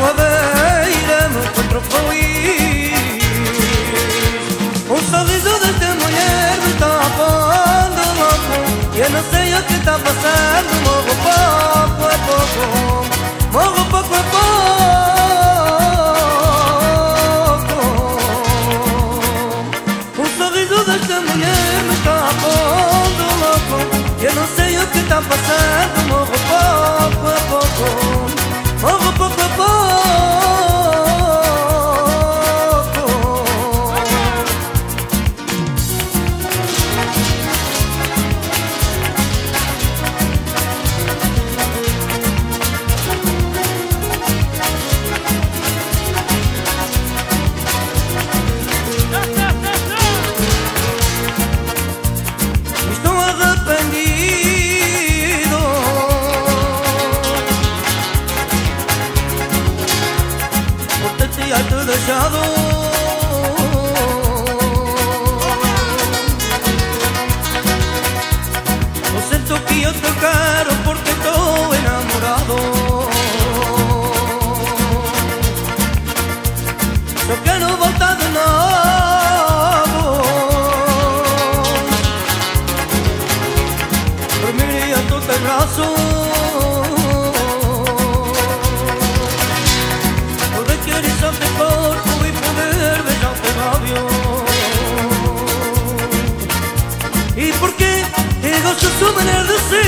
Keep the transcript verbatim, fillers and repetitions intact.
à beira me encontro feliz. Um sorriso desta mulher me está pondo louco. Eu não sei o que está passando. Morro pouco a pouco, morro pouco a pouco. Um sorriso desta mulher me está pondo louco. Eu não sei o que está passando. Morro pouco a pouco, morro pouco a pouco. Estou arrependido por ter te deixado. Eu sinto que eu te quero porque estou enamorado. Só quero voltar de novo, dormir a tus braços, poder acariciar teu corpo e poder beijar teu lábio. E porque eu gosto de sua maneira de ser.